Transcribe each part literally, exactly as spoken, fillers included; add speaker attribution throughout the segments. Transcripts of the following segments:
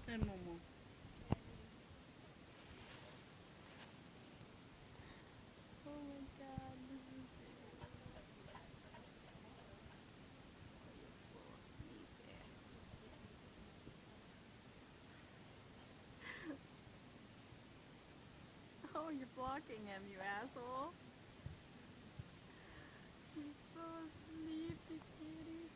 Speaker 1: Said Momo.
Speaker 2: Oh my god, this is Oh, you're blocking him, you asshole. He's so sleepy, kitty.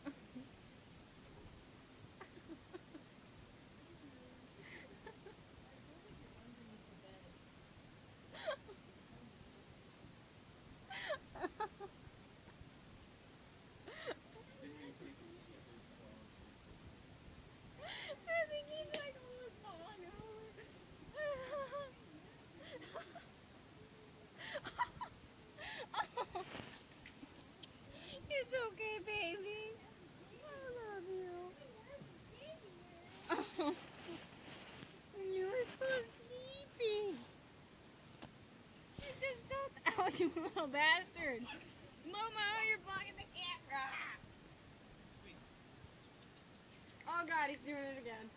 Speaker 2: I think he's like almost falling over. It's okay, baby. I love you. You are so sleepy. You just don't. Oh, you little bastard. Momo, you're blocking the camera. Oh god, he's doing it again.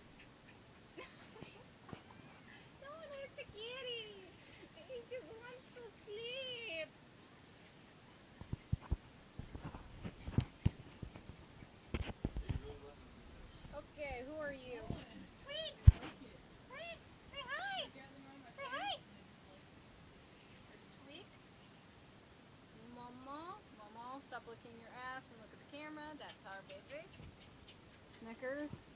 Speaker 2: Don't hit the kitty. He just wants to sleep. Okay, who are you? Tweet! Tweet! Say hi! Say hi! There's Tweet. Momo. Momo, stop licking your ass and look at the camera. That's our favorite. Snickers.